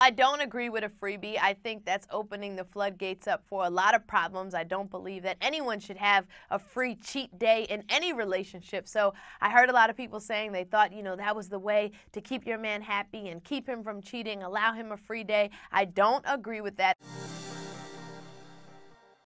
I don't agree with a freebie. I think that's opening the floodgates up for a lot of problems. I don't believe that anyone should have a free cheat day in any relationship. So I heard a lot of people saying they thought, that was the way to keep your man happy and keep him from cheating, allow him a free day. I don't agree with that.